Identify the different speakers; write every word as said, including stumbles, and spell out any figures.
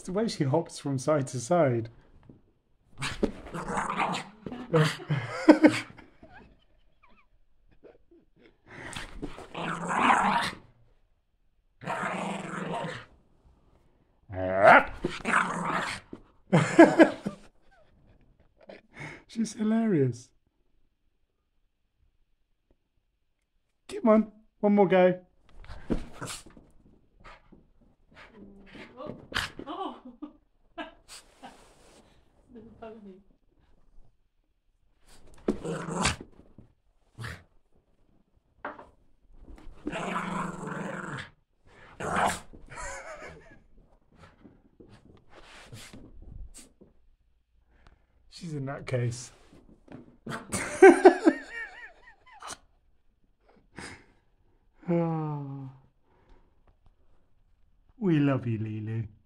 Speaker 1: the way she hops from side to side. She's hilarious. Come on, one more go.
Speaker 2: Oh, oh. Little pony.
Speaker 1: She's in that case. Oh. We love you, Leeloo.